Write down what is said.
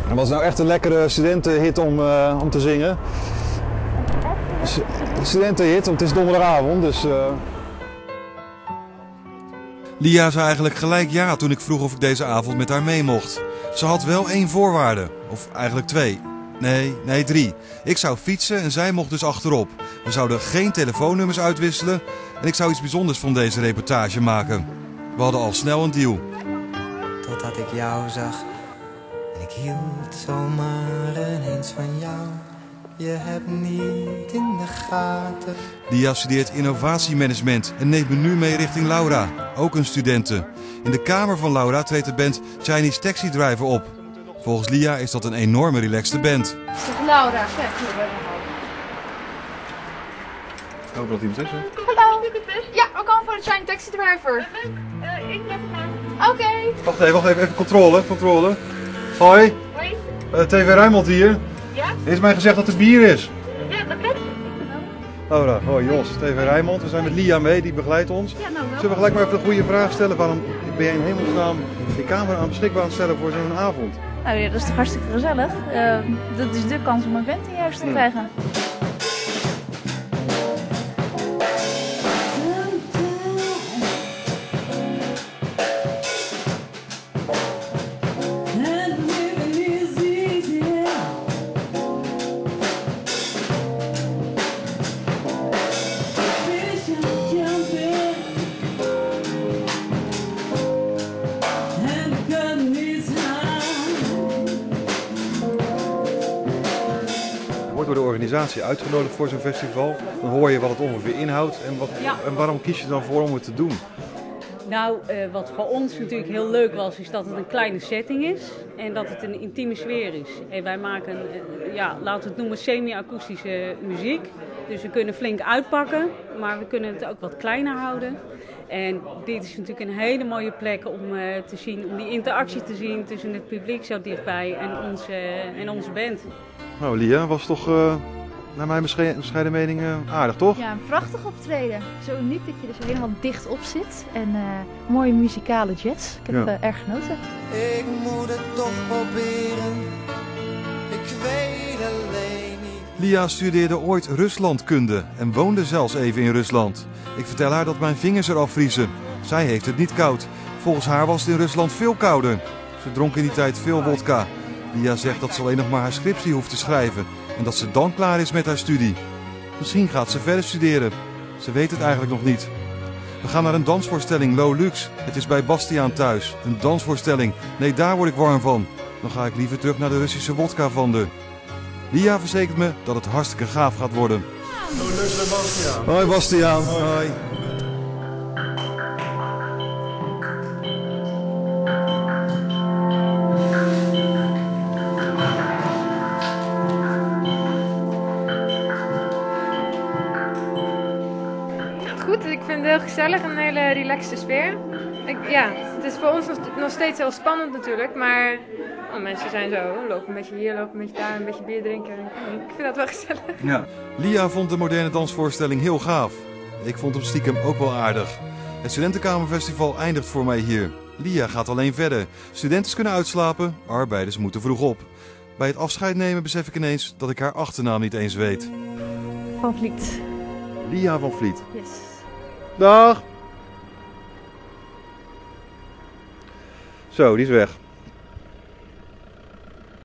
Dat was nou echt een lekkere studentenhit om te zingen. Studentenhit, want het is donderdagavond, dus... Lia zei eigenlijk gelijk ja toen ik vroeg of ik deze avond met haar mee mocht. Ze had wel 1 voorwaarde, of eigenlijk 2. Nee, 3. Ik zou fietsen en zij mocht dus achterop. We zouden geen telefoonnummers uitwisselen en ik zou iets bijzonders van deze reportage maken. We hadden al snel een deal. Totdat ik jou zag en ik hield zomaar ineens van jou. Je hebt niet in de gaten. Lia studeert innovatiemanagement en neemt me nu mee richting Laura, ook een studente. In de kamer van Laura treedt de band Chinese Taxi Driver op. Volgens Lia is dat een enorme relaxte band. Zeg Laura, zeg. Oh, er iemand tussen. Hallo. Ja, we komen voor de Chinese Taxi Driver. Oké. Wacht even, controle. Hoi. Hoi. TV Rijnmond hier. Ja? Er is mij gezegd dat er bier is. Ja, dat ben ik. Laura, hoi Jos, TV Rijnmond. We zijn met Lia mee, die begeleidt ons. Ja, nou wel. Zullen we gelijk maar even de goede vraag stellen? Waarom ben je in hemelsnaam je camera aan beschikbaar aan het stellen voor zo'n avond? Nou ja, dat is toch hartstikke gezellig. Dat is de kans om een band in je huis te krijgen. Je wordt door de organisatie uitgenodigd voor zo'n festival. Dan hoor je wat het ongeveer inhoudt en waarom kies je dan voor om het te doen? Nou, wat voor ons natuurlijk heel leuk was, is dat het een kleine setting is en dat het een intieme sfeer is. En wij maken, laten we het noemen, semi-akoestische muziek. Dus we kunnen flink uitpakken, maar we kunnen het ook wat kleiner houden. En dit is natuurlijk een hele mooie plek om te zien, om die interactie te zien tussen het publiek zo dichtbij en onze band. Nou Lia, was toch naar mijn bescheiden mening aardig, toch? Ja, een prachtig optreden. Zo uniek dat je er zo helemaal dicht op zit. En mooie muzikale jazz. Ik heb erg genoten. Ik moet het toch proberen. Ik weet alleen niet. Lia studeerde ooit Ruslandkunde en woonde zelfs even in Rusland. Ik vertel haar dat mijn vingers er al vriezen. Zij heeft het niet koud. Volgens haar was het in Rusland veel kouder. Ze dronk in die tijd veel wodka. Lia zegt dat ze alleen nog maar haar scriptie hoeft te schrijven en dat ze dan klaar is met haar studie. Misschien gaat ze verder studeren. Ze weet het eigenlijk nog niet. We gaan naar een dansvoorstelling Low Lux. Het is bij Bastiaan thuis. Een dansvoorstelling. Nee, daar word ik warm van. Dan ga ik liever terug naar de Russische wodka van de. Lia verzekert me dat het hartstikke gaaf gaat worden. Hoi Bastiaan. Hoi. Goed, ik vind het heel gezellig, een hele relaxte sfeer. Het is voor ons nog steeds heel spannend natuurlijk, maar mensen zijn zo, lopen een beetje hier, lopen een beetje daar, een beetje bier drinken. Ik vind dat wel gezellig. Ja. Lia vond de moderne dansvoorstelling heel gaaf. Ik vond hem stiekem ook wel aardig. Het Studentenkamerfestival eindigt voor mij hier. Lia gaat alleen verder. Studenten kunnen uitslapen, arbeiders moeten vroeg op. Bij het afscheid nemen besef ik ineens dat ik haar achternaam niet eens weet. Van Vliet. Lia van Vliet. Yes. Dag! Zo, die is weg.